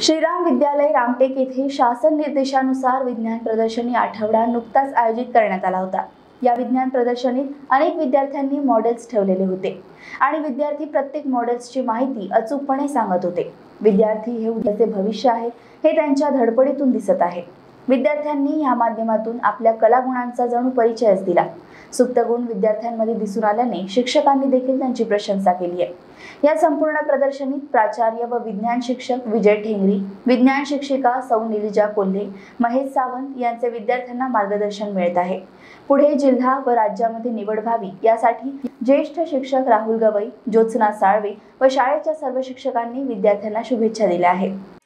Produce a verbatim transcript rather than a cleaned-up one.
श्रीराम विद्यालय रामटेक येथे शासन निर्देशानुसार विज्ञान प्रदर्शनी आठवडा नुकताच आयोजित करण्यात आला होता। या विज्ञान प्रदर्शनीत अनेक विद्यार्थ्यांनी मॉडेल्स ठेवलेले होते आणि विद्यार्थी प्रत्येक मॉडेल्सची माहिती अचूकपणे सांगत होते। विद्यार्थी हे उद्याचे भविष्य आहे हे त्यांच्या धडपडीतून दिसत आहे। विद्यार्थ्यांनी या माध्यमातून आपल्या कलागुणांचा जणू परिचयच दिला। सुप्त गुण विद्यार्थ्यांमध्ये दिसून आल्याने शिक्षकांनी देखील त्यांची प्रशंसा केली आहे। या संपूर्ण प्रदर्शनीत प्राचार्य व विज्ञान शिक्षक विजय ठेंगरी, विज्ञान शिक्षिका सौ निलिजा कोल्हे, महेश सावंत यांचे विद्यार्थ्यांना मार्गदर्शन मिळत आहे। पुढे जिल्हा व राज्यामध्ये निवड व्हावी यासाठी ज्येष्ठ शिक्षक राहुल गवई, ज्योत्स्ना साळवे व शाळेच्या सर्व शिक्षकांनी विद्यार्थ्यांना शुभेच्छा दिल्या आहेत।